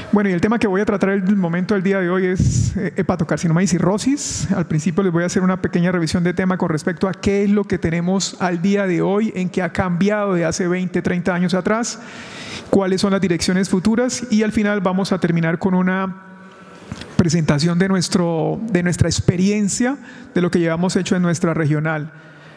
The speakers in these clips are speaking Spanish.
Bueno, y el tema que voy a tratar el momento del día de hoy es hepatocarcinoma y cirrosis. Al principio les voy a hacer una pequeña revisión de tema con respecto a qué es lo que tenemos al día de hoy, en qué ha cambiado de hace 20, 30 años atrás, cuáles son las direcciones futuras, y al final vamos a terminar con una presentación de nuestra experiencia, de lo que llevamos hecho en nuestra regional.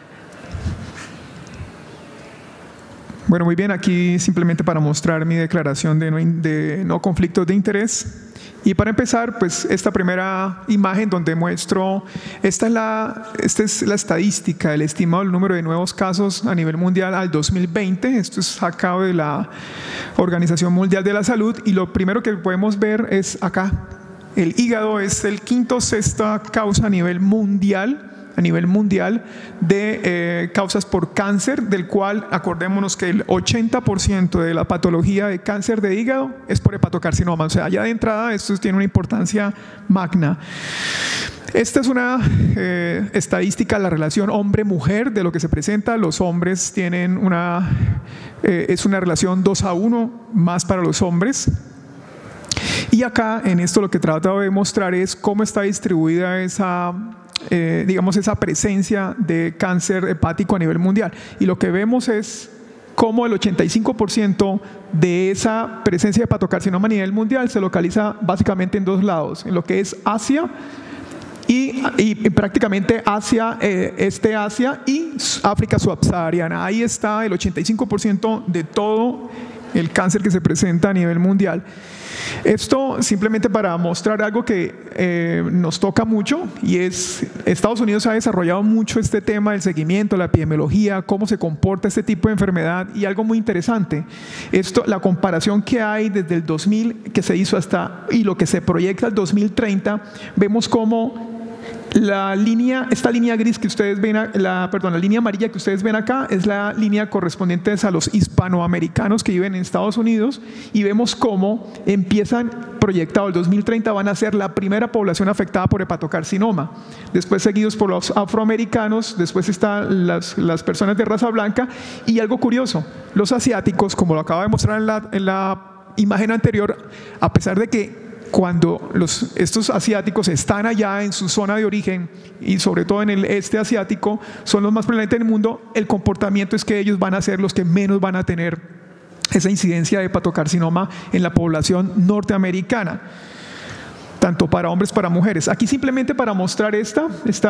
Bueno, muy bien, aquí simplemente para mostrar mi declaración de no conflictos de interés. Y para empezar, pues esta primera imagen donde muestro, esta es la estadística, el estimado número de nuevos casos a nivel mundial al 2020. Esto es sacado de la Organización Mundial de la Salud, y lo primero que podemos ver es acá. El hígado es el quinto sexta causa a nivel mundial de causas por cáncer, del cual acordémonos que el 80% de la patología de cáncer de hígado es por hepatocarcinoma. O sea, ya de entrada esto tiene una importancia magna. Esta es una estadística, la relación hombre-mujer de lo que se presenta. Los hombres tienen es una relación 2:1 más para los hombres. Y acá en esto lo que trato de mostrar es cómo está distribuida esa presencia de cáncer hepático a nivel mundial. Y lo que vemos es cómo el 85% de esa presencia de hepatocarcinoma a nivel mundial se localiza básicamente en dos lados, en lo que es Asia y prácticamente Asia, Asia y África subsahariana. Ahí está el 85% de todo el cáncer que se presenta a nivel mundial. Esto simplemente para mostrar algo que nos toca mucho, y es Estados Unidos ha desarrollado mucho este tema del seguimiento, la epidemiología, cómo se comporta este tipo de enfermedad, y algo muy interesante, la comparación que hay desde el 2000 que se hizo y lo que se proyecta al 2030, vemos cómo esta línea gris que ustedes ven, la línea amarilla que ustedes ven acá es la línea correspondiente a los hispanoamericanos que viven en Estados Unidos, y vemos cómo empiezan proyectado el 2030 van a ser la primera población afectada por hepatocarcinoma, después seguidos por los afroamericanos, después están las personas de raza blanca, y algo curioso, los asiáticos, como lo acabo de mostrar en la imagen anterior, a pesar de que cuando estos asiáticos están allá en su zona de origen, y sobre todo en el este asiático, son los más prevalentes del mundo, el comportamiento es que ellos van a ser los que menos van a tener esa incidencia de hepatocarcinoma en la población norteamericana, tanto para hombres como para mujeres. Aquí simplemente para mostrar esta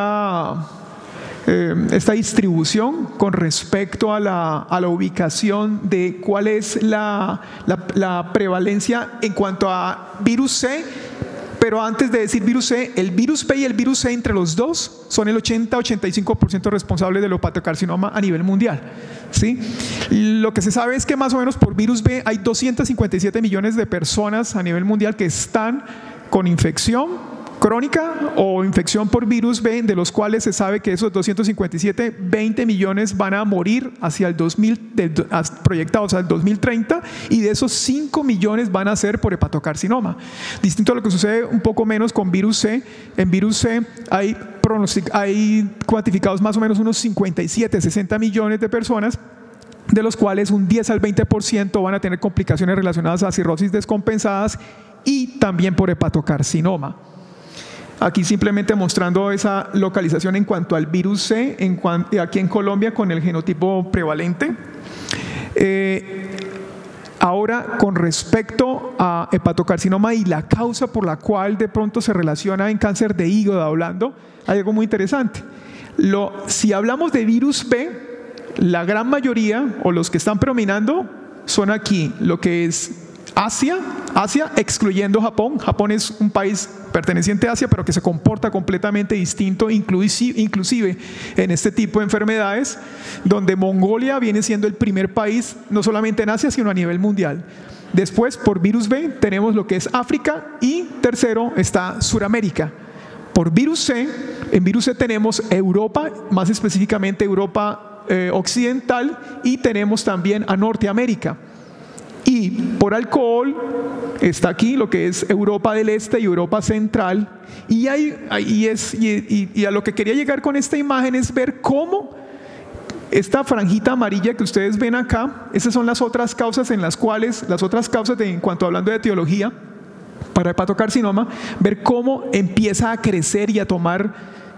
distribución con respecto a la ubicación de cuál es la prevalencia en cuanto a virus C, pero antes de decir virus C, el virus P y el virus C entre los dos son el 80-85% responsables del hepatocarcinoma a nivel mundial, ¿sí? Lo que se sabe es que más o menos por virus B hay 257 millones de personas a nivel mundial que están con infección crónica o infección por virus B, de los cuales se sabe que esos 257, 20 millones van a morir hacia el proyectados al 2030, y de esos 5 millones van a ser por hepatocarcinoma. Distinto a lo que sucede un poco menos con virus C. En virus C hay cuantificados más o menos unos 57, 60 millones de personas, de los cuales un 10 al 20% van a tener complicaciones relacionadas a cirrosis descompensadas y también por hepatocarcinoma. Aquí simplemente mostrando esa localización en cuanto al virus C, aquí en Colombia con el genotipo prevalente. Ahora, con respecto a hepatocarcinoma y la causa por la cual de pronto se relaciona en cáncer de hígado hablando, hay algo muy interesante. Si hablamos de virus B, la gran mayoría o los que están predominando son aquí, lo que es Asia, excluyendo Japón. Japón es un país perteneciente a Asia, pero que se comporta completamente distinto, inclusive en este tipo de enfermedades, donde Mongolia viene siendo el primer país, no solamente en Asia, sino a nivel mundial. Después, por virus B, tenemos lo que es África, y tercero está Suramérica. Por virus C, en virus C tenemos Europa, más específicamente Europa occidental, y tenemos también a Norteamérica. Y por alcohol está aquí lo que es Europa del Este y Europa Central, y a lo que quería llegar con esta imagen es ver cómo esta franjita amarilla que ustedes ven acá, esas son las otras causas en cuanto hablando de etiología, para hepatocarcinoma, ver cómo empieza a crecer y a tomar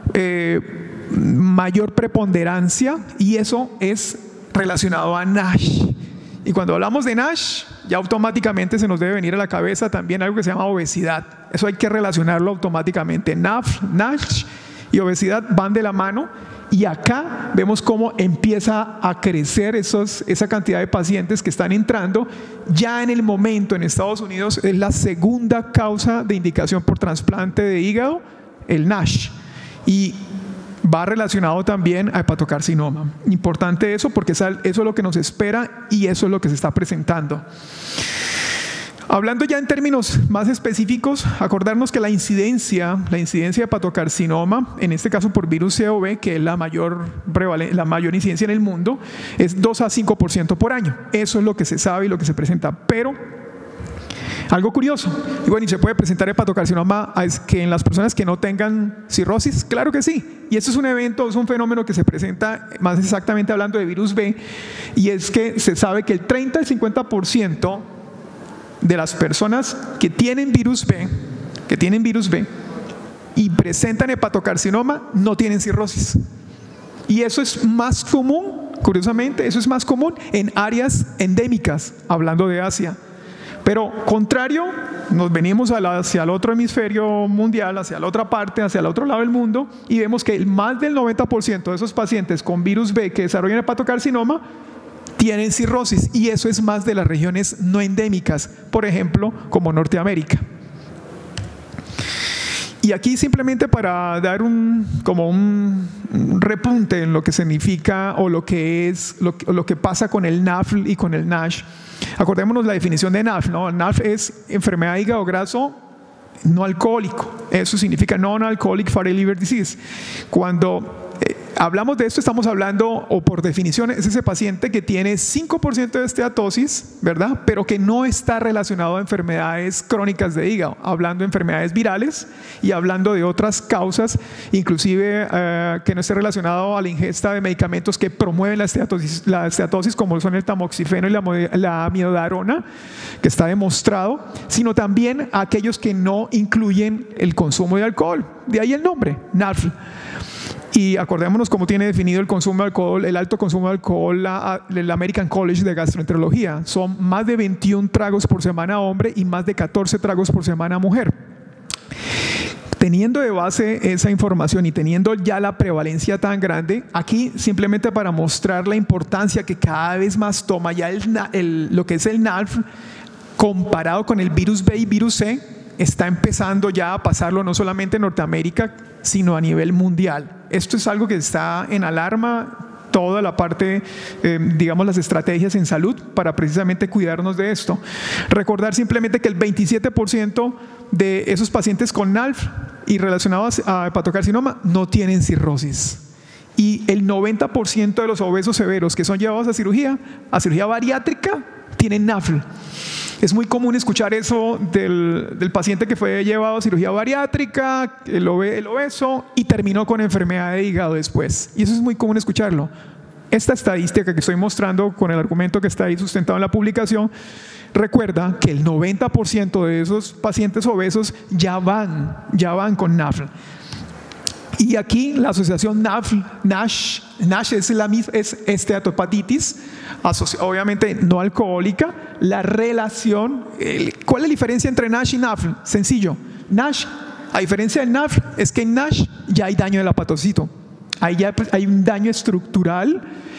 mayor preponderancia, y eso es relacionado a NASH. Y cuando hablamos de NASH, ya automáticamente se nos debe venir a la cabeza también algo que se llama obesidad. Eso hay que relacionarlo automáticamente. NASH y obesidad van de la mano, y acá vemos cómo empieza a crecer esa cantidad de pacientes que están entrando. Ya en el momento en Estados Unidos es la segunda causa de indicación por trasplante de hígado, el NASH. Y va relacionado también a hepatocarcinoma. Importante eso, porque eso es lo que nos espera y eso es lo que se está presentando. Hablando ya en términos más específicos, acordarnos que la incidencia de hepatocarcinoma, en este caso por virus CoV, que es la mayor incidencia en el mundo, es 2 a 5% por año. Eso es lo que se sabe y lo que se presenta. Pero algo curioso, y bueno, ¿y se puede presentar hepatocarcinoma que en las personas que no tengan cirrosis? Claro que sí. Y esto es un evento, es un fenómeno que se presenta más exactamente hablando de virus B, y es que se sabe que el 30 al 50% de las personas que tienen virus B y presentan hepatocarcinoma no tienen cirrosis. Y eso es más común, curiosamente, eso es más común en áreas endémicas, hablando de Asia. Pero contrario, nos venimos hacia el otro hemisferio mundial, hacia la otra parte, hacia el otro lado del mundo, y vemos que más del 90% de esos pacientes con virus B que desarrollan hepatocarcinoma tienen cirrosis, y eso es más de las regiones no endémicas, por ejemplo, como Norteamérica. Y aquí simplemente para dar un repunte en lo que significa o lo que pasa con el NAFL y con el NASH. Acordémonos la definición de NAFL, ¿no? NAFL es enfermedad de hígado graso no alcohólico. Eso significa Non-Alcoholic Fatty Liver Disease. Cuando hablamos de esto, estamos hablando, o por definición, es ese paciente que tiene 5% de esteatosis, ¿verdad? Pero que no está relacionado a enfermedades crónicas de hígado, hablando de enfermedades virales y hablando de otras causas, inclusive que no esté relacionado a la ingesta de medicamentos que promueven la esteatosis, como son el tamoxifeno y la amiodarona, que está demostrado, sino también a aquellos que no incluyen el consumo de alcohol. De ahí el nombre, NAFL. Y acordémonos cómo tiene definido el consumo de alcohol, el alto consumo de alcohol, el American College de Gastroenterología. Son más de 21 tragos por semana hombre y más de 14 tragos por semana mujer. Teniendo de base esa información y teniendo ya la prevalencia tan grande, aquí simplemente para mostrar la importancia que cada vez más toma ya lo que es el NAFL, comparado con el virus B y virus C, está empezando ya a pasarlo no solamente en Norteamérica, sino a nivel mundial. Esto es algo que está en alarma toda la parte, digamos, las estrategias en salud para precisamente cuidarnos de esto. Recordar simplemente que el 27% de esos pacientes con NAFL y relacionados a hepatocarcinoma no tienen cirrosis. Y el 90% de los obesos severos que son llevados a cirugía bariátrica, tienen NAFL. Es muy común escuchar eso del paciente que fue llevado a cirugía bariátrica, el obeso, y terminó con enfermedad de hígado después. Y eso es muy común escucharlo. Esta estadística que estoy mostrando con el argumento que está ahí sustentado en la publicación, recuerda que el 90% de esos pacientes obesos ya van con NAFL. Y aquí la asociación NASH es esteatohepatitis, obviamente no alcohólica. La relación, ¿cuál es la diferencia entre NASH y NAFL? Sencillo. NASH, a diferencia del NAFL, es que en NASH ya hay daño del hepatocito. Ahí ya hay un daño estructural.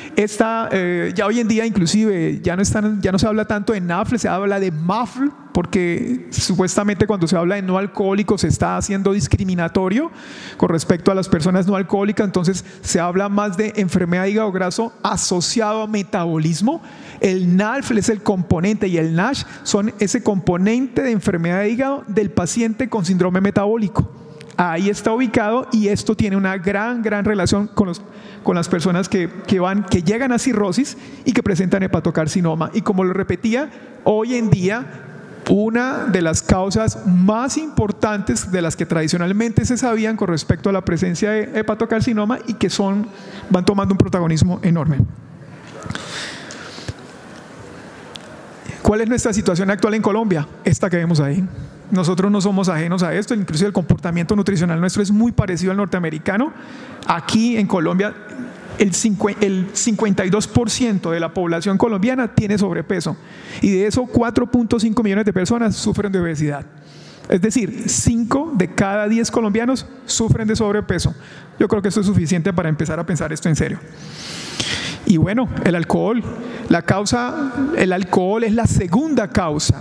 Ya hoy en día inclusive ya no se habla tanto de NAFL, se habla de MAFL, porque supuestamente cuando se habla de no alcohólicos se está haciendo discriminatorio con respecto a las personas no alcohólicas. Entonces se habla más de enfermedad de hígado graso asociado a metabolismo. El NAFL es el componente y el NASH son ese componente de enfermedad de hígado del paciente con síndrome metabólico. Ahí está ubicado, y esto tiene una gran relación con las personas que llegan a cirrosis y que presentan hepatocarcinoma. Y como lo repetía, hoy en día una de las causas más importantes de las que tradicionalmente se sabían con respecto a la presencia de hepatocarcinoma y que van tomando un protagonismo enorme. ¿Cuál es nuestra situación actual en Colombia? Esta que vemos ahí. Nosotros no somos ajenos a esto, incluso el comportamiento nutricional nuestro es muy parecido al norteamericano. Aquí en Colombia el 52% de la población colombiana tiene sobrepeso y de eso 4.5 millones de personas sufren de obesidad. Es decir, 5 de cada 10 colombianos sufren de sobrepeso. Yo creo que esto es suficiente para empezar a pensar esto en serio. Y bueno, el alcohol es la segunda causa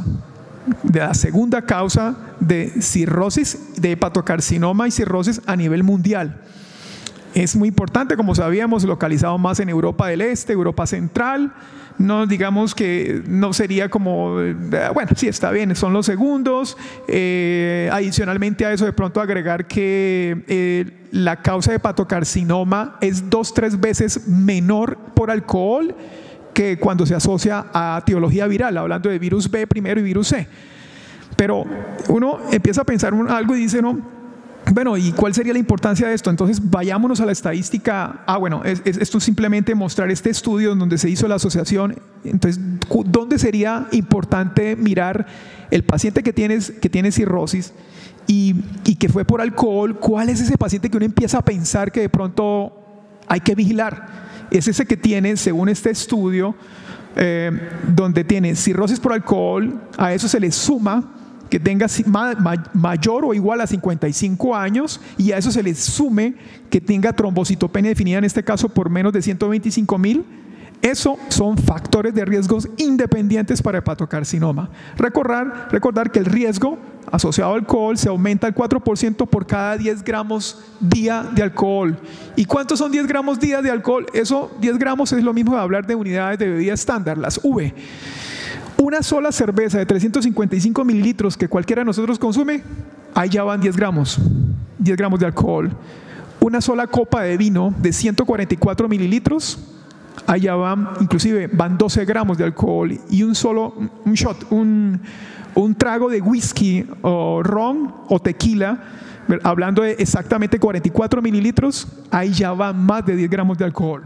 de cirrosis, de hepatocarcinoma y cirrosis a nivel mundial. Es muy importante, como sabíamos, localizado más en Europa del Este, Europa Central. No digamos que no sería como, bueno, sí está bien, son los segundos. Adicionalmente a eso, de pronto agregar que la causa de hepatocarcinoma es 2-3 veces menor por alcohol que cuando se asocia a etiología viral, hablando de virus B primero y virus C. Pero uno empieza a pensar algo y dice, no, bueno, ¿y cuál sería la importancia de esto? Entonces vayámonos a la estadística. Bueno, esto es simplemente mostrar este estudio en donde se hizo la asociación. Entonces, ¿dónde sería importante mirar el paciente que tiene cirrosis y que fue por alcohol? ¿Cuál es ese paciente que uno empieza a pensar que de pronto hay que vigilar? Es ese que tiene, según este estudio, donde tiene cirrosis por alcohol, a eso se le suma que tenga mayor o igual a 55 años y a eso se le sume que tenga trombocitopenia definida en este caso por menos de 125,000. Eso son factores de riesgos independientes para hepatocarcinoma. Recordar que el riesgo asociado al alcohol se aumenta al 4% por cada 10 gramos día de alcohol. ¿Y cuántos son 10 gramos día de alcohol? Eso, 10 gramos es lo mismo de hablar de unidades de bebida estándar, las V. Una sola cerveza de 355 mililitros que cualquiera de nosotros consume, ahí ya van 10 gramos de alcohol. Una sola copa de vino de 144 mililitros, allá van 12 gramos de alcohol. Y un shot, un trago de whisky o ron o tequila, hablando de exactamente 44 mililitros, ahí ya van más de 10 gramos de alcohol.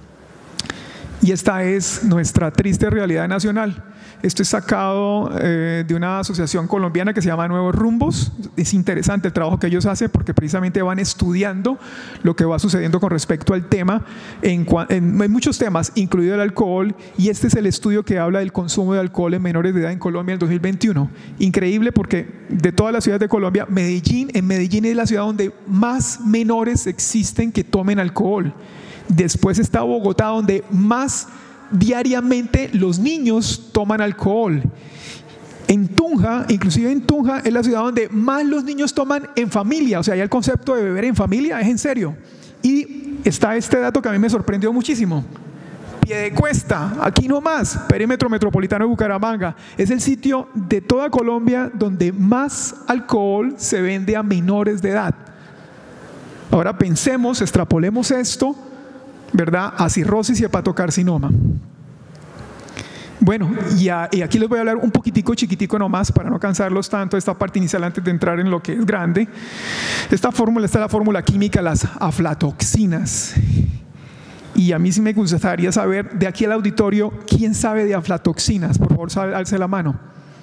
Y esta es nuestra triste realidad nacional. Esto es sacado de una asociación colombiana que se llama Nuevos Rumbos. Es interesante el trabajo que ellos hacen porque precisamente van estudiando lo que va sucediendo con respecto al tema en muchos temas, incluido el alcohol, y este es el estudio que habla del consumo de alcohol en menores de edad en Colombia en el 2021. Increíble porque de todas las ciudades de Colombia, Medellín es la ciudad donde más menores existen que tomen alcohol. Después está Bogotá, donde más diariamente los niños toman alcohol. Inclusive en Tunja es la ciudad donde más los niños toman en familia. O sea, ya el concepto de beber en familia es en serio. Y está este dato que a mí me sorprendió muchísimo. Piedecuesta, aquí nomás, perímetro metropolitano de Bucaramanga, es el sitio de toda Colombia donde más alcohol se vende a menores de edad. Ahora pensemos, extrapolemos esto, ¿verdad?, a cirrosis y hepatocarcinoma. Bueno, y aquí les voy a hablar un chiquitico nomás para no cansarlos tanto esta parte inicial antes de entrar en lo que es grande. Esta es la fórmula química, las aflatoxinas. Y a mí sí me gustaría saber, de aquí al auditorio, ¿quién sabe de aflatoxinas? Por favor, alce la mano.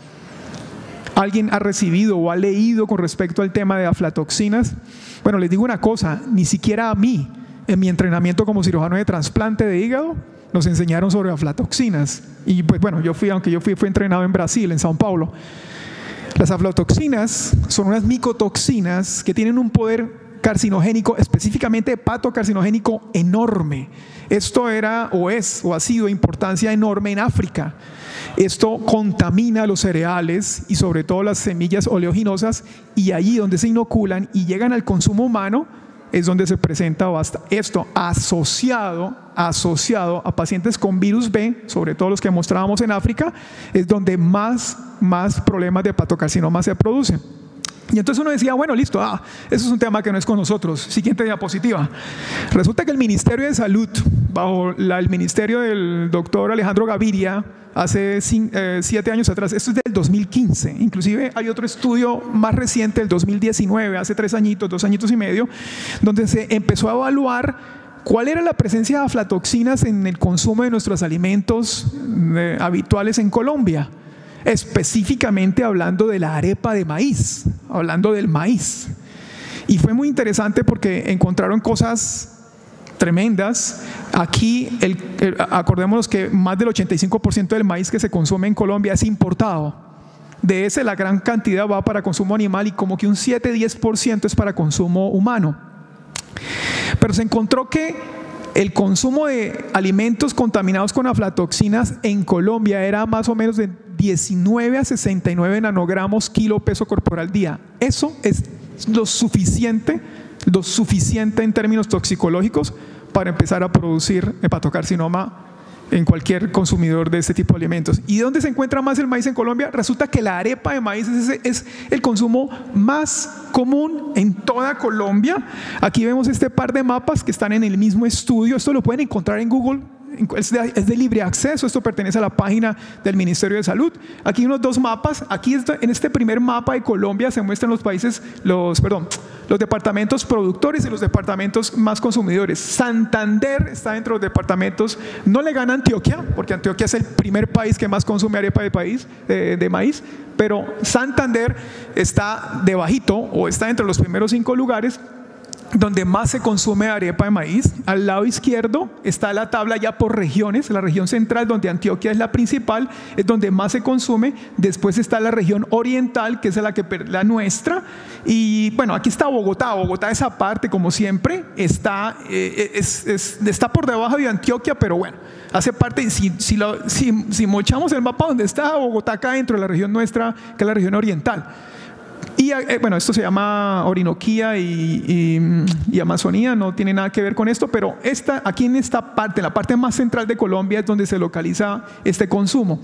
¿Alguien ha recibido o ha leído con respecto al tema de aflatoxinas? Bueno, les digo una cosa, ni siquiera a mí, en mi entrenamiento como cirujano de trasplante de hígado, nos enseñaron sobre aflatoxinas. Y pues bueno, aunque yo fui entrenado en Brasil, en São Paulo. Las aflatoxinas son unas micotoxinas que tienen un poder carcinogénico, específicamente hepatocarcinogénico, enorme. Esto era o ha sido de importancia enorme en África. Esto contamina los cereales y sobre todo las semillas oleaginosas, y allí donde se inoculan y llegan al consumo humano es donde se presenta esto asociado a pacientes con virus B, sobre todo los que mostrábamos en África, es donde más problemas de hepatocarcinoma se producen. Y entonces uno decía, bueno, listo, eso es un tema que no es con nosotros. Siguiente diapositiva. Resulta que el Ministerio de Salud, bajo el ministerio del doctor Alejandro Gaviria, hace 7 años atrás, esto es del 2015, inclusive hay otro estudio más reciente del 2019, hace 2 añitos y medio, donde se empezó a evaluar cuál era la presencia de aflatoxinas en el consumo de nuestros alimentos habituales en Colombia. específicamente hablando de la arepa de maíz, hablando del maíz. Y fue muy interesante porque encontraron cosas tremendas. Aquí, acordémonos que más del 85% del maíz que se consume en Colombia es importado. De ese, la gran cantidad va para consumo animal y como que un 7-10% es para consumo humano. Pero se encontró que el consumo de alimentos contaminados con aflatoxinas en Colombia era más o menos de 19 a 69 nanogramos kilo peso corporal día. Eso es lo suficiente en términos toxicológicos para empezar a producir hepatocarcinoma en cualquier consumidor de este tipo de alimentos. ¿Y dónde se encuentra más el maíz en Colombia? Resulta que la arepa de maíz es el consumo más común en toda Colombia. Aquí vemos este par de mapas que están en el mismo estudio. Esto lo pueden encontrar en Google. Es de libre acceso, esto pertenece a la página del Ministerio de Salud. Aquí hay unos dos mapas. Aquí en este primer mapa de Colombia se muestran los departamentos productores y los departamentos más consumidores. Santander está dentro de los departamentos, no le gana Antioquia, porque Antioquia es el primer país que más consume arepa de maíz, pero Santander está debajito o está entre los primeros 5 lugares donde más se consume arepa de maíz. Al lado izquierdo está la tabla ya por regiones. La región central, donde Antioquia es la principal, es donde más se consume. Después está la región oriental, que es la nuestra. Y bueno, aquí está Bogotá. Bogotá, esa parte, como siempre, está por debajo de Antioquia, pero bueno, hace parte. Si mochamos el mapa, donde está Bogotá, acá dentro de la región nuestra, que es la región oriental. Y bueno, esto se llama Orinoquía y Amazonía, no tiene nada que ver con esto, pero aquí en esta parte, la parte más central de Colombia, es donde se localiza este consumo.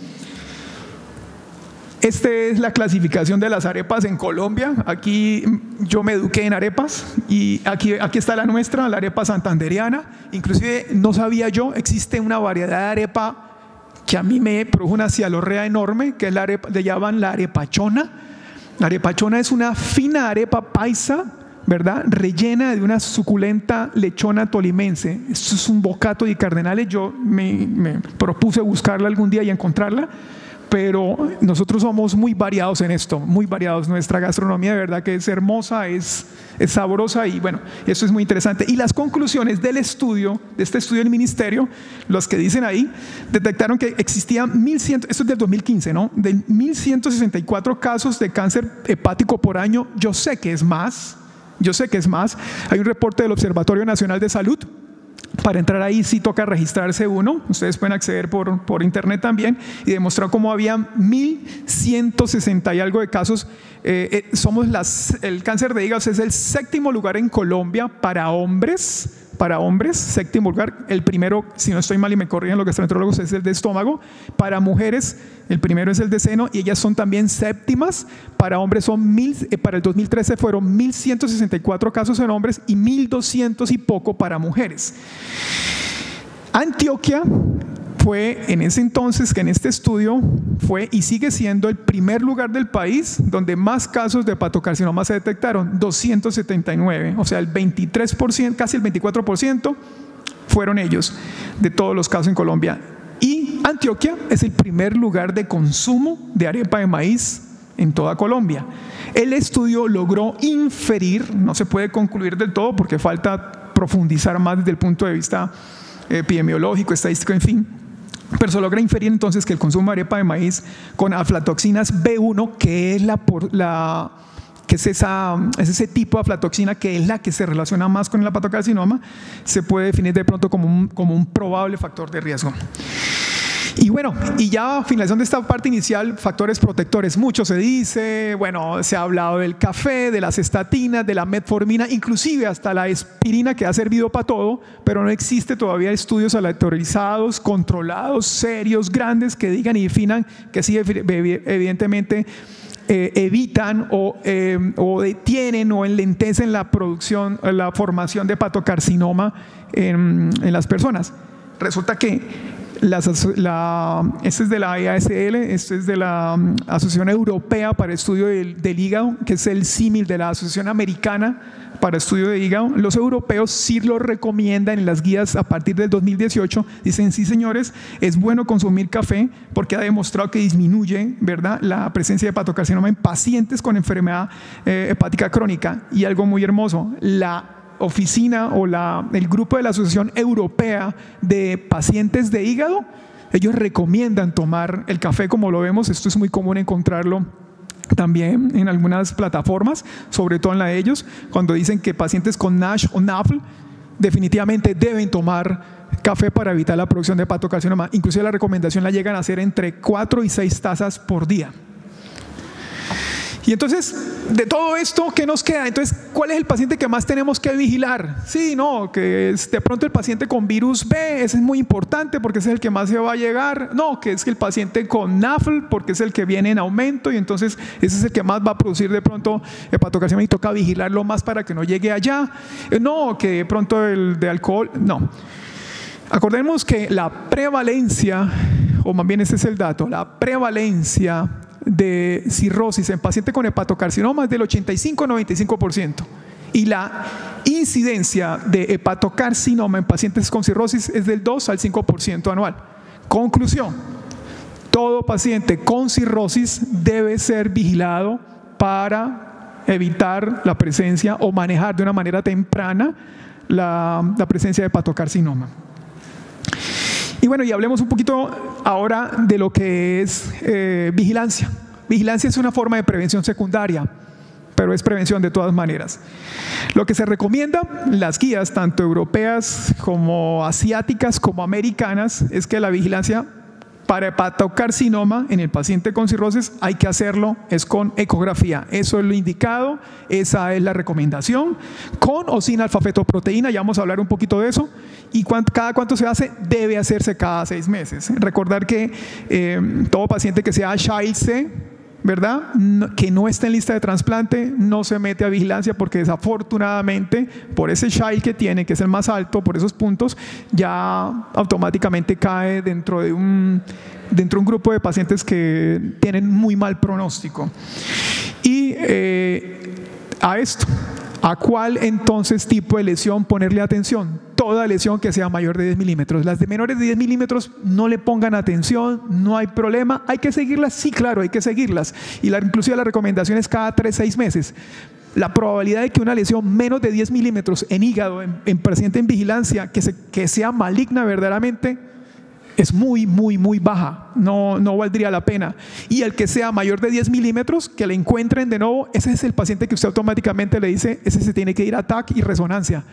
Esta es la clasificación de las arepas en Colombia. Aquí yo me eduqué en arepas y aquí está la nuestra, la arepa santandereana. Inclusive no sabía yo, existe una variedad de arepa que a mí me produjo una cialorrea enorme, que es la arepa, le llaman la arepachona. La arepachona es una fina arepa paisa, ¿verdad?, rellena de una suculenta lechona tolimense. Esto es un bocato de cardenales. Yo me propuse buscarla algún día y encontrarla, pero nosotros somos muy variados en esto, muy variados. Nuestra gastronomía de verdad que es hermosa, es sabrosa, y bueno, eso es muy interesante. Y las conclusiones de este estudio del ministerio, los que dicen ahí, detectaron que existían 1.100, esto es del 2015, ¿no?, de 1.164 casos de cáncer hepático por año. Yo sé que es más. Hay un reporte del Observatorio Nacional de Salud. Para entrar ahí sí toca registrarse uno. Ustedes pueden acceder por internet también, y demostrar cómo había 1.160 y algo de casos. El cáncer de hígado es el 7º lugar en Colombia para hombres, 7º lugar. El primero, si no estoy mal y me corrigen los gastroenterólogos, es el de estómago. Para mujeres, el primero es el de seno, y ellas son también séptimas. Para hombres para el 2013 fueron 1.164 casos en hombres y 1.200 y poco para mujeres. Antioquia fue en ese entonces, que en este estudio fue y sigue siendo el primer lugar del país donde más casos de hepatocarcinoma se detectaron, 279, o sea, el 23%, casi el 24% fueron ellos de todos los casos en Colombia. Y Antioquia es el primer lugar de consumo de arepa de maíz en toda Colombia. El estudio logró inferir, no se puede concluir del todo porque falta profundizar más desde el punto de vista epidemiológico, estadístico, en fin, pero se logra inferir entonces que el consumo de arepa de maíz con aflatoxinas B1, que es ese tipo de aflatoxina que es la que se relaciona más con el hepatocarcinoma, se puede definir de pronto como un probable factor de riesgo. Y bueno, y ya a finalización de esta parte inicial, factores protectores. Mucho se dice, bueno, se ha hablado del café, de las estatinas, de la metformina, inclusive hasta la aspirina, que ha servido para todo, pero no existe todavía estudios aleatorizados, controlados, serios, grandes, que digan y definan que sí, evidentemente evitan o detienen o enlentecen la formación de hepatocarcinoma en las personas. Resulta que este es de la EASL, este es de la Asociación Europea para el Estudio del Hígado, que es el símil de la Asociación Americana para estudio de hígado. Los europeos sí lo recomiendan en las guías a partir del 2018. Dicen, sí señores, es bueno consumir café porque ha demostrado que disminuye, ¿verdad?, la presencia de hepatocarcinoma en pacientes con enfermedad hepática crónica. Y algo muy hermoso, la oficina o el grupo de la Asociación Europea de Pacientes de Hígado, ellos recomiendan tomar el café como lo vemos. Esto es muy común encontrarlo también en algunas plataformas, sobre todo en la de ellos, cuando dicen que pacientes con NASH o NAFL definitivamente deben tomar café para evitar la producción de hepatocarcinoma. Inclusive la recomendación la llegan a hacer entre 4 y 6 tazas por día. Y entonces, de todo esto, ¿qué nos queda? Entonces, ¿cuál es el paciente que más tenemos que vigilar? Sí, no, que es de pronto el paciente con virus B, ese es muy importante porque ese es el que más se va a llegar. No, que es que el paciente con NAFL porque es el que viene en aumento y entonces ese es el que más va a producir de pronto hepatocarcinoma y toca vigilarlo más para que no llegue allá. No, que de pronto el de alcohol, no. Acordemos que la prevalencia, o más bien ese es el dato, la prevalencia de cirrosis en paciente con hepatocarcinoma es del 85-95% y la incidencia de hepatocarcinoma en pacientes con cirrosis es del 2 al 5% anual. Conclusión: todo paciente con cirrosis debe ser vigilado para evitar la presencia o manejar de una manera temprana la presencia de hepatocarcinoma. Y bueno, y hablemos un poquito ahora de lo que es vigilancia. Vigilancia es una forma de prevención secundaria, pero es prevención de todas maneras. Lo que se recomienda en las guías, tanto europeas como asiáticas como americanas, es que la vigilancia para hepatocarcinoma en el paciente con cirrosis hay que hacerlo es con ecografía. Eso es lo indicado, esa es la recomendación, con o sin alfa-fetoproteína, ya vamos a hablar un poquito de eso. ¿Y cada cuánto se hace? Debe hacerse cada 6 meses. Recordar que todo paciente que sea Child C, ¿verdad?, que no esté en lista de trasplante, no se mete a vigilancia porque desafortunadamente por ese Child que tiene, que es el más alto, por esos puntos, ya automáticamente cae dentro de un grupo de pacientes que tienen muy mal pronóstico. Y a esto, ¿a cuál entonces tipo de lesión ponerle atención? Toda lesión que sea mayor de 10 milímetros. Las de menores de 10 milímetros no le pongan atención, no hay problema. ¿Hay que seguirlas? Sí, claro, hay que seguirlas. Y inclusive la recomendación es cada 3-6 meses. La probabilidad de que una lesión menos de 10 milímetros en hígado, en paciente en vigilancia, que sea maligna verdaderamente, es muy, muy, muy baja. No valdría la pena. Y el que sea mayor de 10 milímetros, que le encuentren de nuevo, ese es el paciente que usted automáticamente le dice, ese se tiene que ir a TAC y resonancia.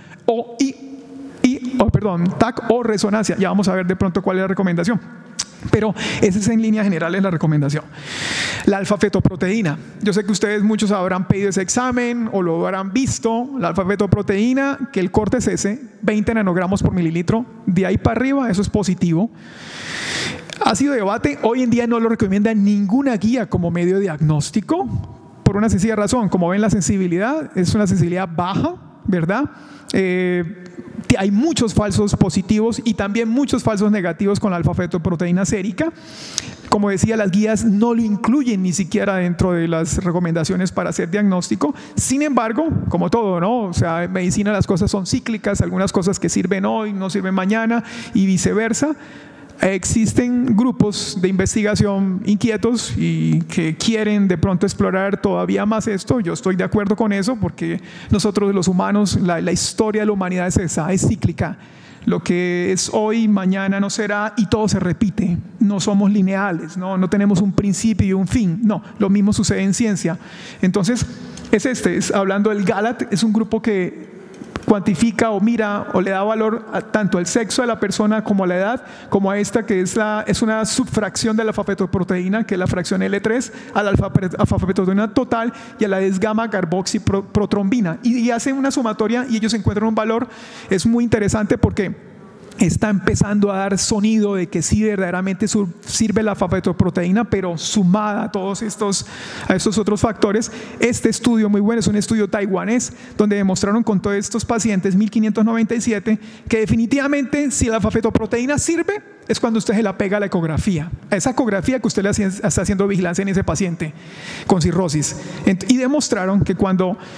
TAC o resonancia. Ya vamos a ver de pronto cuál es la recomendación. Pero esa es en líneas generales la recomendación. La alfa-fetoproteína. Yo sé que ustedes muchos habrán pedido ese examen o lo habrán visto. La alfa-fetoproteína, que el corte es ese, 20 nanogramos por mililitro. De ahí para arriba, eso es positivo. Ha sido debate. Hoy en día no lo recomienda ninguna guía como medio diagnóstico. Por una sencilla razón. Como ven, la sensibilidad es una sensibilidad baja, ¿verdad? Hay muchos falsos positivos y también muchos falsos negativos con la alfa-fetoproteína sérica. Como decía, las guías no lo incluyen ni siquiera dentro de las recomendaciones para hacer diagnóstico. Sin embargo, como todo, ¿no? O sea, en medicina las cosas son cíclicas, algunas cosas que sirven hoy no sirven mañana y viceversa. Existen grupos de investigación inquietos y que quieren de pronto explorar todavía más esto. Yo estoy de acuerdo con eso porque nosotros los humanos, la historia de la humanidad es esa, es cíclica. Lo que es hoy, mañana no será y todo se repite. No somos lineales, no tenemos un principio y un fin. No, lo mismo sucede en ciencia. Entonces, hablando del GALAT, es un grupo que cuantifica o mira o le da valor tanto al sexo de la persona como a la edad, como a esta que es una subfracción de la alfa-fetoproteína, que es la fracción L3, a la alfa-fetoproteína total y a la desgamma-carboxiprotrombina. Y hacen una sumatoria y ellos encuentran un valor. Es muy interesante porque está empezando a dar sonido de que sí verdaderamente sirve la alfa-fetoproteína, pero sumada a todos estos otros factores. Este estudio muy bueno, es un estudio taiwanés, donde demostraron con todos estos pacientes, 1597, que definitivamente si la alfa-fetoproteína sirve, es cuando usted se la pega a la ecografía, a esa ecografía que usted le está haciendo vigilancia en ese paciente con cirrosis. Y demostraron que cuando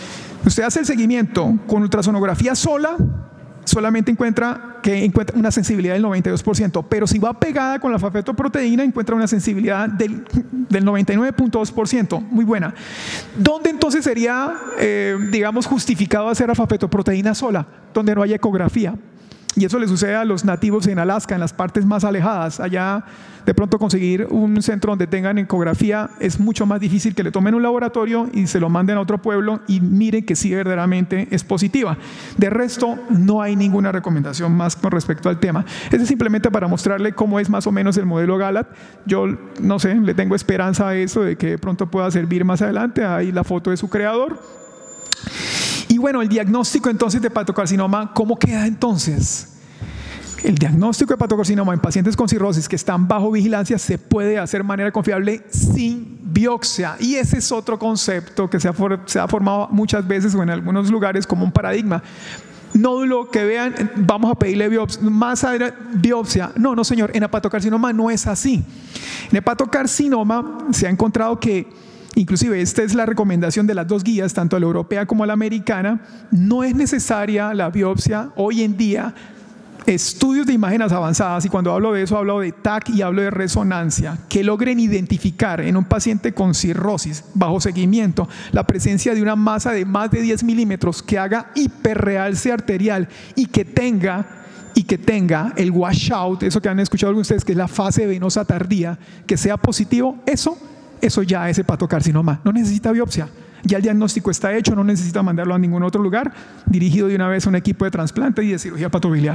Usted hace el seguimiento con ultrasonografía sola, solamente encuentra una sensibilidad del 92%, pero si va pegada con la fafetoproteína encuentra una sensibilidad del 99.2%, muy buena. ¿Dónde entonces sería, digamos, justificado hacer la fafetoproteína sola? Donde no haya ecografía. Y eso le sucede a los nativos en Alaska, en las partes más alejadas. Allá de pronto conseguir un centro donde tengan ecografía es mucho más difícil, que le tomen un laboratorio y se lo manden a otro pueblo y miren que sí verdaderamente es positiva. De resto, no hay ninguna recomendación más con respecto al tema. Eso es simplemente para mostrarle cómo es más o menos el modelo Galat. Yo no sé, le tengo esperanza a eso de que de pronto pueda servir más adelante. Ahí la foto de su creador. Y bueno, el diagnóstico entonces de hepatocarcinoma, ¿cómo queda entonces? El diagnóstico de hepatocarcinoma en pacientes con cirrosis que están bajo vigilancia se puede hacer de manera confiable sin biopsia. Y ese es otro concepto que se ha formado muchas veces o en algunos lugares como un paradigma. Nódulo que vean, vamos a pedirle biopsia, masa de biopsia. No, no señor, en hepatocarcinoma no es así. En hepatocarcinoma se ha encontrado que, inclusive esta es la recomendación de las dos guías, tanto la europea como la americana, no es necesaria la biopsia hoy en día. Estudios de imágenes avanzadas, y cuando hablo de eso hablo de TAC y hablo de resonancia, que logren identificar en un paciente con cirrosis bajo seguimiento la presencia de una masa de más de 10 milímetros que haga hiperrealce arterial y que tenga el washout, eso que han escuchado algunos de ustedes, que es la fase venosa tardía, que sea positivo, eso ya es hepatocarcinoma, no necesita biopsia. Ya el diagnóstico está hecho, no necesita mandarlo a ningún otro lugar, dirigido de una vez a un equipo de trasplante y de cirugía hepatobiliar.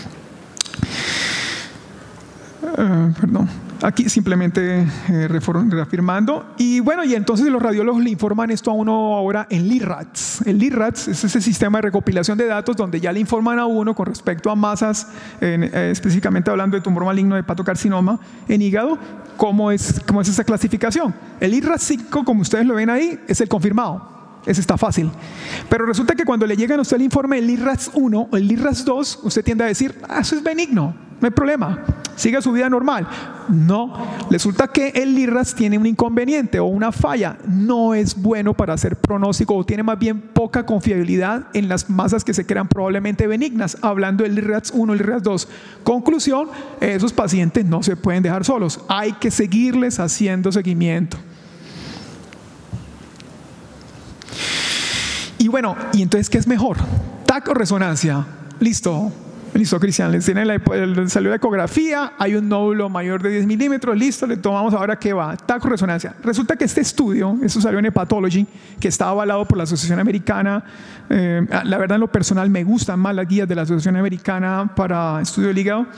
Perdón. Aquí simplemente reafirmando. Y bueno, y entonces los radiólogos le informan esto a uno ahora en LIRADS. El LIRADS es ese sistema de recopilación de datos donde ya le informan a uno con respecto a masas, específicamente hablando de tumor maligno de hepatocarcinoma en hígado, cómo es esa clasificación. El LIRADS 5, como ustedes lo ven ahí, es el confirmado. Ese está fácil. Pero resulta que cuando le llegan a usted el informe del LIRADS 1 o el LIRADS 2, usted tiende a decir, eso es benigno, no hay problema, siga su vida normal. No, resulta que el LIRADS tiene un inconveniente o una falla, no es bueno para hacer pronóstico o tiene más bien poca confiabilidad en las masas que se crean probablemente benignas, hablando del LIRADS 1 y LIRADS 2. Conclusión, esos pacientes no se pueden dejar solos, hay que seguirles haciendo seguimiento. Y bueno, ¿y entonces qué es mejor? ¿TAC o resonancia? Listo, Cristian, les salió la ecografía, hay un nódulo mayor de 10 milímetros, listo, le tomamos ahora qué va, TAC o resonancia. Resulta que este estudio, eso salió en Hepatology, que está avalado por la Asociación Americana, la verdad en lo personal me gustan más las guías de la Asociación Americana para estudio del hígado.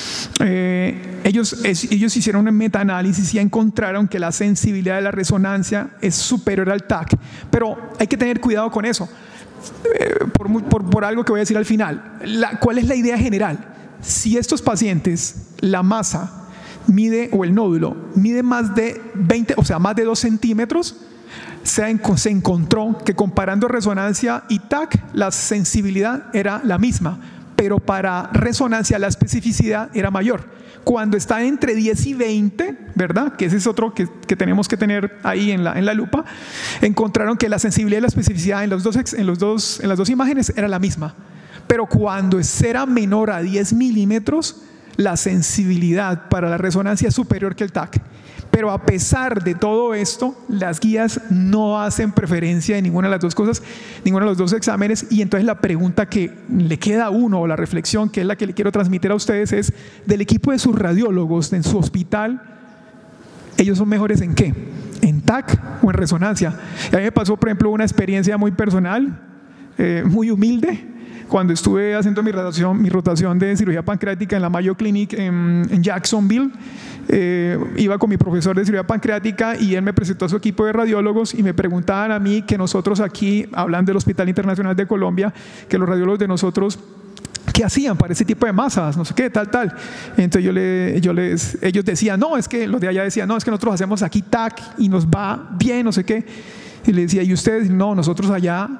Ellos hicieron un metaanálisis y encontraron que la sensibilidad de la resonancia es superior al TAC, pero hay que tener cuidado con eso. Por algo que voy a decir al final. ¿Cuál es la idea general? Si estos pacientes, la masa mide, o el nódulo, mide más de 20, o sea, más de 2 centímetros, se encontró que comparando resonancia y TAC, la sensibilidad era la misma, pero para resonancia la especificidad era mayor. Cuando está entre 10 y 20, ¿verdad? Que ese es otro que tenemos que tener ahí en la lupa, encontraron que la sensibilidad y la especificidad en las dos imágenes era la misma. Pero cuando era menor a 10 milímetros, la sensibilidad para la resonancia es superior que el TAC. Pero a pesar de todo esto, las guías no hacen preferencia de ninguna de las dos cosas, ninguno de los dos exámenes. Y entonces la pregunta que le queda a uno, o la reflexión que es la que le quiero transmitir a ustedes, es del equipo de sus radiólogos en su hospital, ¿ellos son mejores en qué? ¿En TAC o en resonancia? Y a mí me pasó, por ejemplo, una experiencia muy personal, muy humilde. Cuando estuve haciendo mi rotación de cirugía pancreática en la Mayo Clinic en Jacksonville, iba con mi profesor de cirugía pancreática y él me presentó a su equipo de radiólogos y me preguntaban a mí que nosotros aquí, hablando del Hospital Internacional de Colombia, que los radiólogos de nosotros, ¿qué hacían para ese tipo de masas? No sé qué, tal. Entonces ellos decían, no, es que los de allá decían, no, es que nosotros hacemos aquí TAC y nos va bien, no sé qué. Y le decía, ¿y ustedes? No, nosotros allá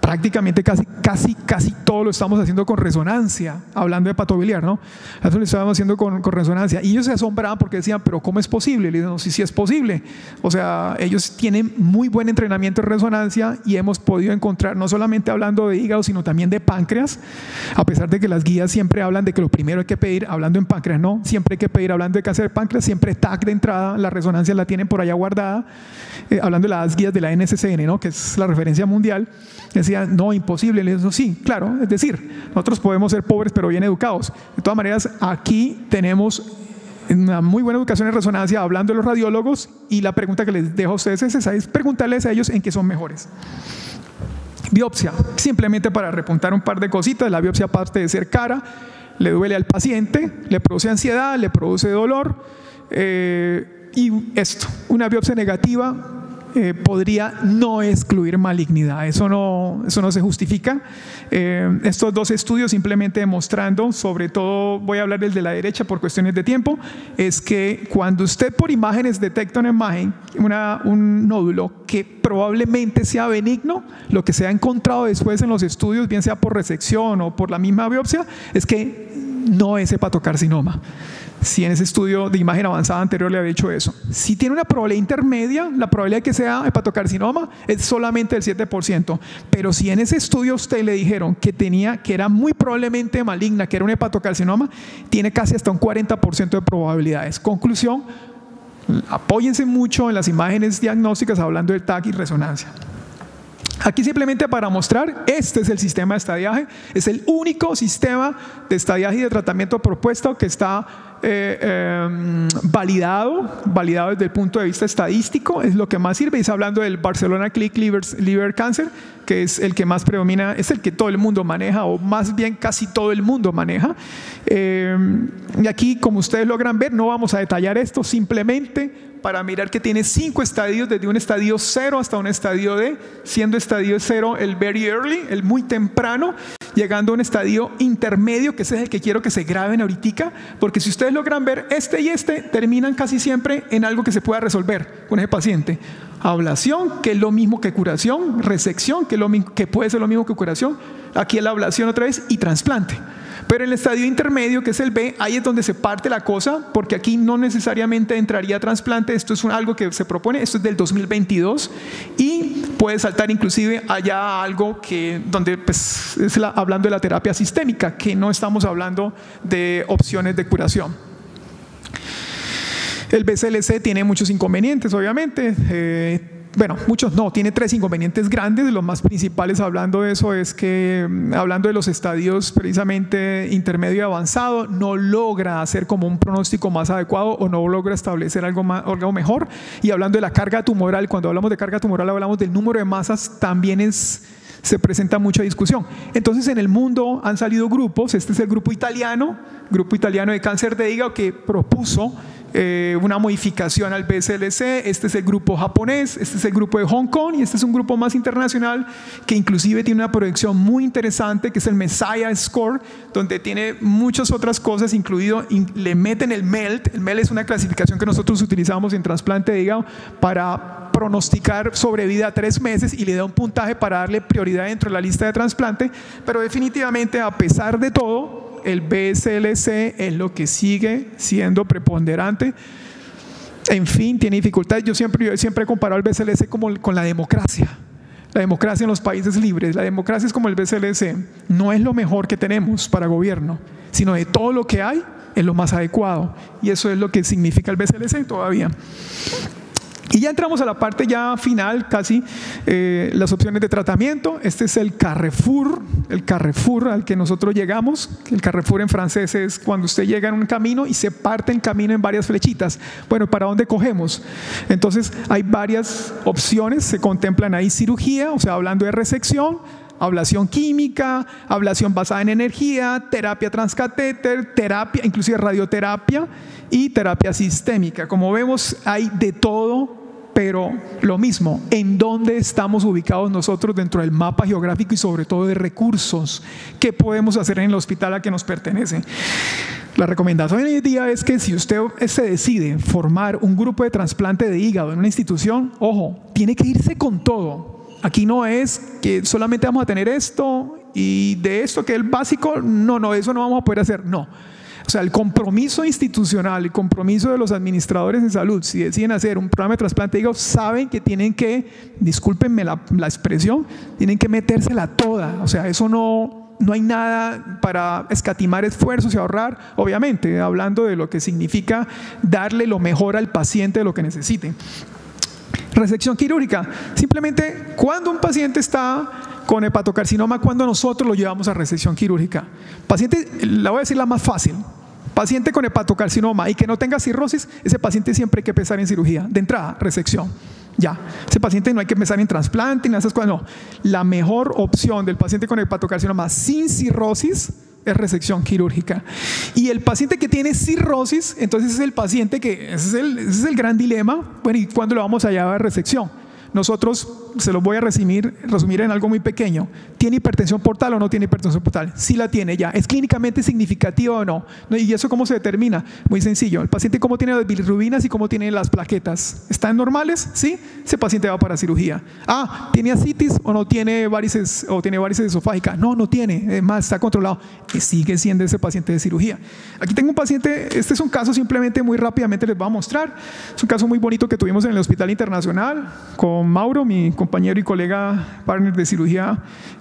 prácticamente casi todo lo estamos haciendo con resonancia, hablando de hepatobiliar, ¿no? Eso lo estábamos haciendo con resonancia. Y ellos se asombraban porque decían, ¿pero cómo es posible? Le digo, no, sí es posible. O sea, ellos tienen muy buen entrenamiento en resonancia y hemos podido encontrar, no solamente hablando de hígado, sino también de páncreas, a pesar de que las guías siempre hablan de que lo primero hay que pedir, hablando en páncreas, no, siempre hay que pedir, hablando de cáncer de páncreas, siempre TAC de entrada, la resonancia la tienen por allá guardada, hablando de las guías de la NCCN, ¿no? Que es la referencia mundial. Decían, no, imposible. Les digo, sí, claro, es decir, nosotros podemos ser pobres pero bien educados. De todas maneras, aquí tenemos una muy buena educación en resonancia, hablando de los radiólogos, y la pregunta que les dejo a ustedes es esa, es preguntarles a ellos en qué son mejores. Biopsia, simplemente para repuntar un par de cositas. La biopsia, aparte de ser cara, le duele al paciente, le produce ansiedad, le produce dolor, y esto, una biopsia negativa podría no excluir malignidad. Eso no se justifica. Estos dos estudios simplemente demostrando, sobre todo voy a hablar del de la derecha por cuestiones de tiempo, es que cuando usted por imágenes detecta una imagen, un nódulo que probablemente sea benigno, lo que se ha encontrado después en los estudios, bien sea por resección o por la misma biopsia, es que no es hepatocarcinoma. Si en ese estudio de imagen avanzada anterior le había dicho eso. Si tiene una probabilidad intermedia, la probabilidad de que sea hepatocarcinoma es solamente del 7%. Pero si en ese estudio a usted le dijeron que era muy probablemente maligna, que era un hepatocarcinoma, tiene casi hasta un 40% de probabilidades. Conclusión, apóyense mucho en las imágenes diagnósticas hablando del TAC y resonancia. Aquí simplemente para mostrar, este es el sistema de estadiaje, es el único sistema de estadiaje y de tratamiento propuesto que está validado desde el punto de vista estadístico, es lo que más sirve. Y está hablando del Barcelona Click Liver Cancer, que es el que más predomina, es el que todo el mundo maneja, o más bien casi todo el mundo maneja. Y aquí, como ustedes logran ver, no vamos a detallar esto, simplemente para mirar que tiene 5 estadios, desde un estadio 0 hasta un estadio D, siendo estadio 0 el very early, el muy temprano, llegando a un estadio intermedio, que ese es el que quiero que se graben ahorita, porque si ustedes logran ver, este y este terminan casi siempre en algo que se pueda resolver con ese paciente. Ablación, que es lo mismo que curación, resección, que puede ser lo mismo que curación, aquí la ablación otra vez, y trasplante. Pero en el estadio intermedio, que es el B, ahí es donde se parte la cosa, porque aquí no necesariamente entraría trasplante. Esto es algo que se propone, esto es del 2022, y puede saltar inclusive allá algo donde pues, hablando de la terapia sistémica, que no estamos hablando de opciones de curación. El BCLC tiene muchos inconvenientes, obviamente. Bueno, muchos no, tiene 3 inconvenientes grandes. Los más principales hablando de eso es que, hablando de los estadios precisamente intermedio y avanzado, no logra hacer como un pronóstico más adecuado o no logra establecer algo mejor. Y hablando de la carga tumoral, cuando hablamos de carga tumoral hablamos del número de masas, también se presenta mucha discusión. Entonces en el mundo han salido grupos, este es el grupo italiano de cáncer de hígado, que propuso una modificación al BCLC. Este es el grupo japonés, este es el grupo de Hong Kong, y este es un grupo más internacional que inclusive tiene una proyección muy interesante, que es el Messiah Score, donde tiene muchas otras cosas, incluido, le meten el MELT. El MELT es una clasificación que nosotros utilizamos en trasplante de hígado para pronosticar sobrevida a 3 meses, y le da un puntaje para darle prioridad dentro de la lista de trasplante. Pero definitivamente, a pesar de todo, el BCLC es lo que sigue siendo preponderante. En fin, tiene dificultades. Yo siempre he comparado el BCLC con la democracia. La democracia en los países libres, la democracia es como el BCLC. No es lo mejor que tenemos para gobierno, sino de todo lo que hay es lo más adecuado. Y eso es lo que significa el BCLC todavía. Y ya entramos a la parte ya final, casi, las opciones de tratamiento. Este es el Carrefour al que nosotros llegamos. El Carrefour en francés es cuando usted llega en un camino y se parte el camino en varias flechitas. Bueno, ¿para dónde cogemos? Entonces hay varias opciones, se contemplan ahí cirugía, o sea, hablando de resección, ablación química, ablación basada en energía, terapia transcatéter, terapia, inclusive radioterapia y terapia sistémica. Como vemos, hay de todo, pero lo mismo, ¿en dónde estamos ubicados nosotros dentro del mapa geográfico y sobre todo de recursos? ¿Qué podemos hacer en el hospital a que nos pertenece? La recomendación hoy en día es que si usted se decide formar un grupo de trasplante de hígado en una institución, ojo, tiene que irse con todo. Aquí no es que solamente vamos a tener esto y de esto que es el básico, no, eso no vamos a poder hacer, no. O sea, el compromiso institucional, el compromiso de los administradores en salud, si deciden hacer un programa de trasplante de hígado, saben que tienen que, discúlpenme la expresión, tienen que metérsela toda. O sea, eso no hay nada para escatimar esfuerzos y ahorrar, obviamente, hablando de lo que significa darle lo mejor al paciente de lo que necesite. Resección quirúrgica, simplemente cuando un paciente está con hepatocarcinoma, cuando nosotros lo llevamos a resección quirúrgica. Paciente, la voy a decir la más fácil, paciente con hepatocarcinoma y que no tenga cirrosis, ese paciente siempre hay que pensar en cirugía, de entrada, resección. Ya, ese paciente no hay que pensar en trasplante ni esas cosas, no. La mejor opción del paciente con hepatocarcinoma sin cirrosis es resección quirúrgica. Y el paciente que tiene cirrosis, entonces es el paciente que, ese es el gran dilema. Bueno, ¿y cuándo lo vamos a llevar a resección? Nosotros, se los voy a resumir en algo muy pequeño. ¿Tiene hipertensión portal o no tiene hipertensión portal? Sí la tiene ya. ¿Es clínicamente significativa o no? ¿Y eso cómo se determina? Muy sencillo. El paciente cómo tiene las bilirrubinas y cómo tiene las plaquetas. ¿Están normales? Sí. Ese paciente va para cirugía. ¿Tiene ascitis o no tiene varices o tiene varices esofágicas? No tiene. Es más, está controlado. Que sigue siendo ese paciente de cirugía. Aquí tengo un paciente, este es un caso simplemente muy rápidamente les voy a mostrar. Es un caso muy bonito que tuvimos en el Hospital Internacional con Mauro, mi compañero y colega, partner de cirugía.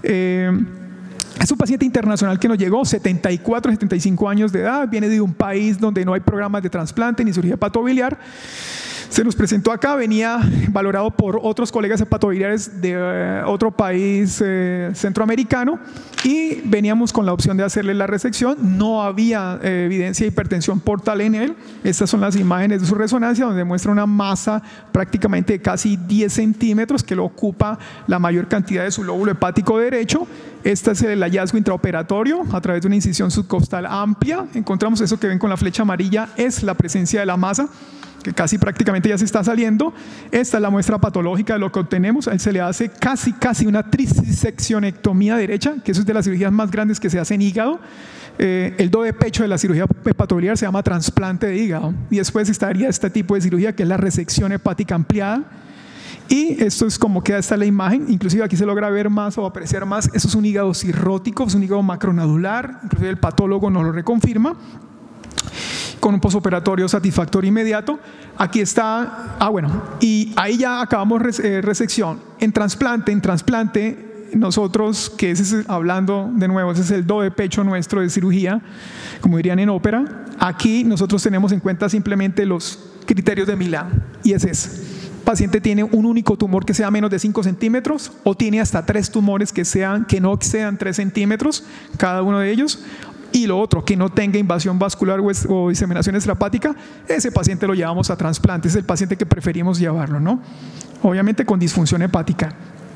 Es un paciente internacional que nos llegó, 74, 75 años de edad, viene de un país donde no hay programas de trasplante ni cirugía hepatobiliar. Se nos presentó acá, venía valorado por otros colegas hepatobiliares de otro país centroamericano y veníamos con la opción de hacerle la resección. No había evidencia de hipertensión portal en él. Estas son las imágenes de su resonancia donde muestra una masa prácticamente de casi 10 centímetros que lo ocupa la mayor cantidad de su lóbulo hepático derecho. Este es el hallazgo intraoperatorio a través de una incisión subcostal amplia. Encontramos eso que ven con la flecha amarilla, es la presencia de la masa, que casi prácticamente ya se está saliendo. Esta es la muestra patológica de lo que obtenemos. A él se le hace casi una triseccionectomía derecha, que eso es de las cirugías más grandes que se hace en hígado. El do de pecho de la cirugía hepatobiliar se llama trasplante de hígado. Y después estaría este tipo de cirugía que es la resección hepática ampliada. Y esto es como queda esta la imagen, inclusive aquí se logra ver más o apreciar más. Eso es un hígado cirrótico, es un hígado macronodular, inclusive el patólogo nos lo reconfirma, con un posoperatorio satisfactorio inmediato. Aquí está, y ahí ya acabamos resección. En trasplante, nosotros, que ese es, hablando de nuevo, ese es el do de pecho nuestro de cirugía, como dirían en ópera. Aquí nosotros tenemos en cuenta simplemente los criterios de Milán, y es ese. Paciente tiene un único tumor que sea menos de 5 centímetros o tiene hasta 3 tumores que no excedan 3 centímetros cada uno de ellos. Y lo otro, que no tenga invasión vascular o diseminación extrahepática, ese paciente lo llevamos a trasplante. Es el paciente que preferimos llevarlo, ¿no? Obviamente con disfunción hepática.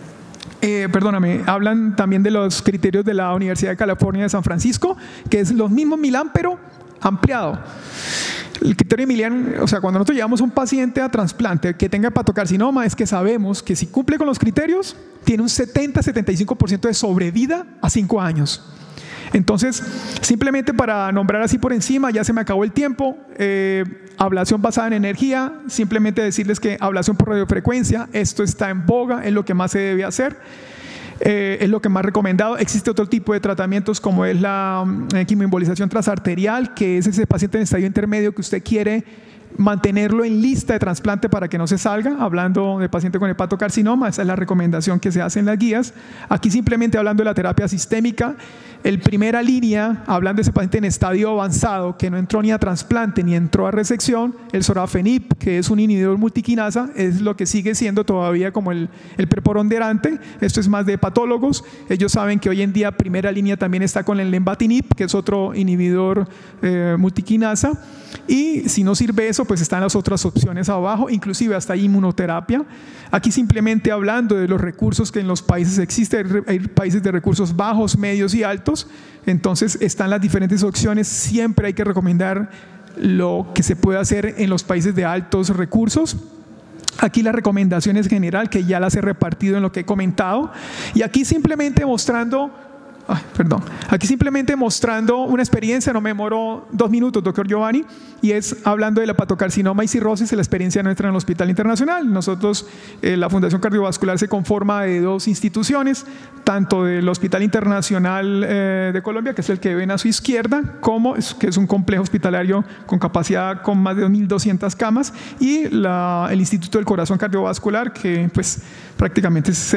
Hablan también de los criterios de la Universidad de California de San Francisco, que es los mismos Milán, pero ampliado. El criterio de Milán, o sea, cuando nosotros llevamos a un paciente a trasplante que tenga hepatocarcinoma, es que sabemos que si cumple con los criterios, tiene un 70-75% de sobrevida a 5 años. Entonces, simplemente para nombrar así por encima, ya se me acabó el tiempo, ablación basada en energía, simplemente decirles que ablación por radiofrecuencia, esto está en boga, es lo que más se debe hacer. Es lo que más recomendado. Existe otro tipo de tratamientos como es la quimioembolización transarterial, que es ese paciente en estadio intermedio que usted quiere mantenerlo en lista de trasplante para que no se salga, hablando de paciente con hepatocarcinoma. Esa es la recomendación que se hace en las guías. Aquí simplemente hablando de la terapia sistémica, el primera línea, hablando de ese paciente en estadio avanzado que no entró ni a trasplante ni entró a resección, el sorafenib, que es un inhibidor multiquinasa, es lo que sigue siendo todavía como el preponderante. Esto es más de hepatólogos. Ellos saben que hoy en día primera línea también está con el lenvatinib, que es otro inhibidor multiquinasa. Y si no sirve eso, pues están las otras opciones abajo, inclusive hasta inmunoterapia. Aquí simplemente hablando de los recursos que en los países existen, hay países de recursos bajos, medios y altos, entonces están las diferentes opciones. Siempre hay que recomendar lo que se puede hacer en los países de altos recursos. Aquí la recomendación es general, que ya las he repartido en lo que he comentado, y aquí simplemente mostrando perdón. Aquí simplemente mostrando una experiencia, no me demoro 2 minutos, doctor Giovanni, y es hablando de la hepatocarcinoma y cirrosis, la experiencia nuestra en el Hospital Internacional. Nosotros, la Fundación Cardiovascular se conforma de 2 instituciones, tanto del Hospital Internacional de Colombia, que es el que ven a su izquierda, que es un complejo hospitalario con capacidad con más de 2.200 camas, y el Instituto del Corazón Cardiovascular, que pues prácticamente es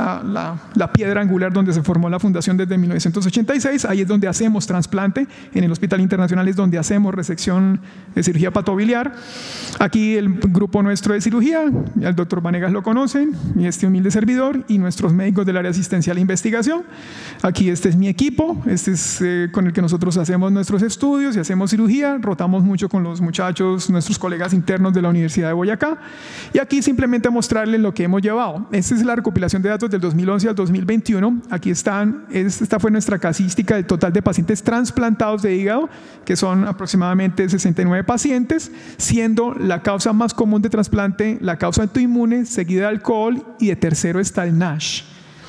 la piedra angular donde se formó la fundación desde 1986. Ahí es donde hacemos trasplante. En el Hospital Internacional es donde hacemos resección de cirugía hepatobiliar. Aquí el grupo nuestro de cirugía, el doctor Vanegas lo conocen, y este humilde servidor, y nuestros médicos del área asistencial e investigación. Aquí este es mi equipo, este es con el que nosotros hacemos nuestros estudios y hacemos cirugía. Rotamos mucho con los muchachos, nuestros colegas internos de la Universidad de Boyacá. Y aquí simplemente mostrarles lo que hemos llevado. Esta es la recopilación de datos del 2011 al 2021. Aquí están, esta fue nuestra casística del total de pacientes trasplantados de hígado, que son aproximadamente 69 pacientes, siendo la causa más común de trasplante la causa autoinmune, seguida de alcohol, y de tercero está el NASH.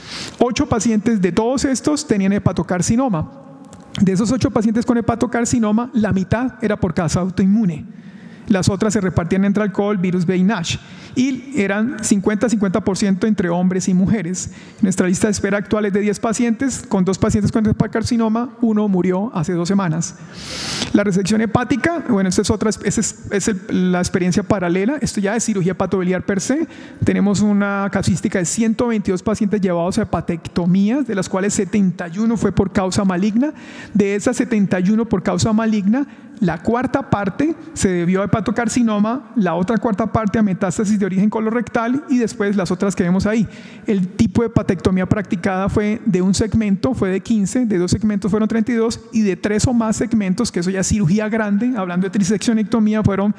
8 pacientes de todos estos tenían hepatocarcinoma. De esos 8 pacientes con hepatocarcinoma, la mitad era por causa autoinmune. Las otras se repartían entre alcohol, virus B y NASH. Y eran 50-50% entre hombres y mujeres. Nuestra lista de espera actual es de 10 pacientes, con 2 pacientes con hepatocarcinoma, 1 murió hace 2 semanas. La resección hepática, bueno, esta es la experiencia paralela. Esto ya es cirugía hepatobiliar per se. Tenemos una casística de 122 pacientes llevados a hepatectomías, de las cuales 71 fue por causa maligna. De esas 71 por causa maligna, la cuarta parte se debió a hepatocarcinoma, la otra cuarta parte a metástasis de origen colorectal, y después las otras que vemos ahí. El tipo de hepatectomía practicada fue de un segmento, fue de 15, de 2 segmentos fueron 32, y de 3 o más segmentos, que eso ya es cirugía grande, hablando de triseccionectomía, fueron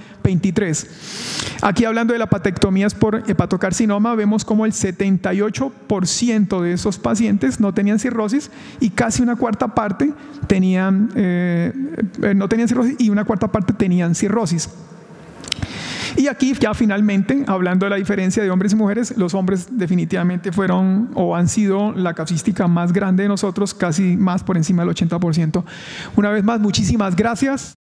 23. Aquí hablando de la hepatectomías por hepatocarcinoma, vemos como el 78% de esos pacientes no tenían cirrosis, y casi una cuarta parte no tenían cirrosis, y una cuarta parte tenían cirrosis. Y aquí ya finalmente, hablando de la diferencia de hombres y mujeres, los hombres definitivamente fueron o han sido la casística más grande de nosotros, casi más por encima del 80%. Una vez más, muchísimas gracias.